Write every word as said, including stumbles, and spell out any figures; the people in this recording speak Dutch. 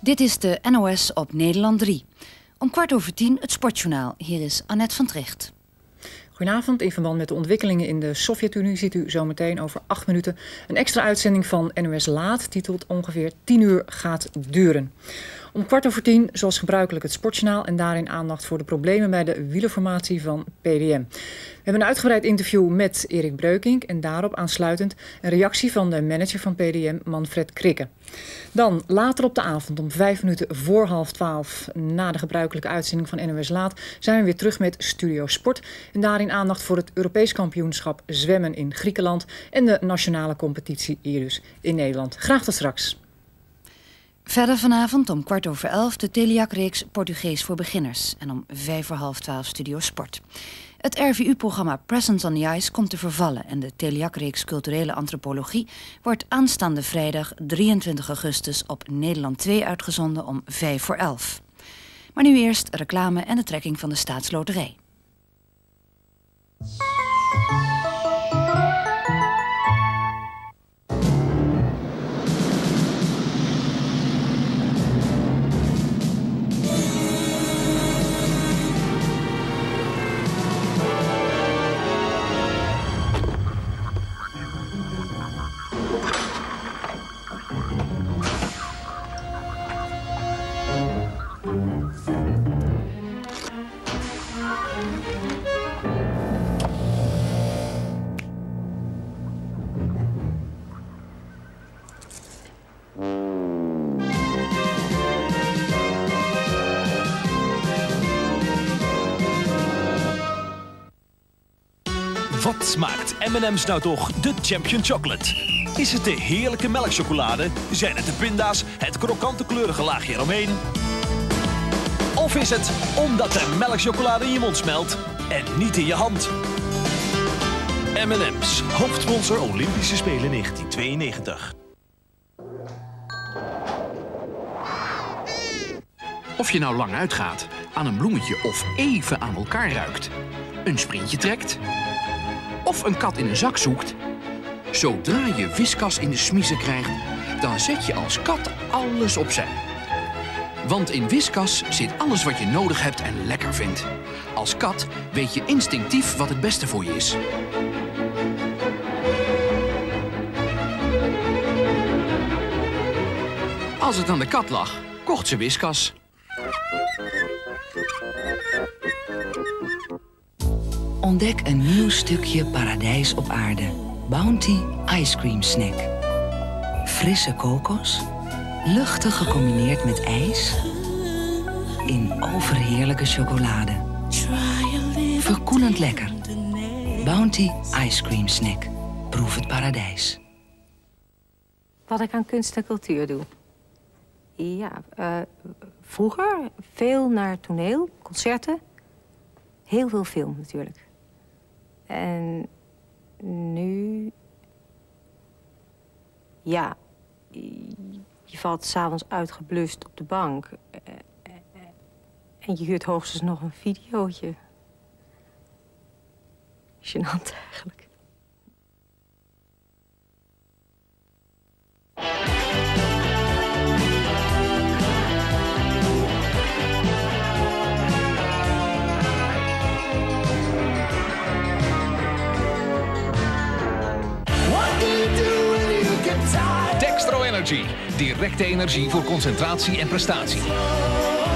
Dit is de N O S op Nederland drie. Om kwart over tien het Sportjournaal. Hier is Annette van Tricht. Goedenavond. In verband met de ontwikkelingen in de Sovjet-Unie ziet u zometeen over acht minuten een extra uitzending van N O S Laat, titelt ongeveer tien uur gaat duren. Om kwart over tien, zoals gebruikelijk, het Sportjournaal en daarin aandacht voor de problemen bij de wielerformatie van P D M. We hebben een uitgebreid interview met Erik Breukink en daarop aansluitend een reactie van de manager van P D M, Manfred Krikke. Dan later op de avond om vijf minuten voor half twaalf, na de gebruikelijke uitzending van N O S Laat, zijn we weer terug met Studio Sport. En daarin aandacht voor het Europees kampioenschap zwemmen in Griekenland en de nationale competitie hier dus in Nederland. Graag tot straks. Verder vanavond om kwart over elf de Teliak-reeks Portugees voor beginners. En om vijf voor half twaalf Studio Sport. Het R V U-programma Presence on the Ice komt te vervallen en de Teliak-reeks Culturele Antropologie wordt aanstaande vrijdag drieëntwintig augustus op Nederland twee uitgezonden om vijf voor elf. Maar nu eerst reclame en de trekking van de Staatsloterij. Wat smaakt M en M's nou toch de Champion Chocolate? Is het de heerlijke melkchocolade? Zijn het de pinda's, het krokante kleurige laagje eromheen? Of is het omdat de melkchocolade in je mond smelt en niet in je hand? M en M's, hoofdsponsor Olympische Spelen negentien tweeënnegentig. Of je nou lang uitgaat, aan een bloemetje of even aan elkaar ruikt, een sprintje trekt of een kat in een zak zoekt. Zodra je Whiskas in de smiezen krijgt, dan zet je als kat alles opzij. Want in Whiskas zit alles wat je nodig hebt en lekker vindt. Als kat weet je instinctief wat het beste voor je is. Als het aan de kat lag, kocht ze Whiskas. Ontdek een nieuw stukje paradijs op aarde. Bounty Ice Cream Snack. Frisse kokos, luchtig gecombineerd met ijs, in overheerlijke chocolade. Verkoelend lekker. Bounty Ice Cream Snack. Proef het paradijs. Wat ik aan kunst en cultuur doe? Ja, uh, vroeger veel naar toneel, concerten. Heel veel film natuurlijk. En nu... Ja, je valt 's avonds uitgeblust op de bank. En je huurt hoogstens nog een videootje. Gênant eigenlijk. Dextro Energy. Directe energie voor concentratie en prestatie.